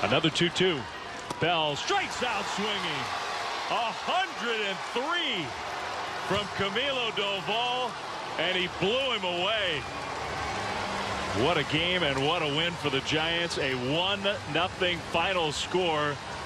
Another 2-2. Bell strikes out swinging. 103 from Camilo Doval, and he blew him away. What a game and what a win for the Giants. A 1-0 final score.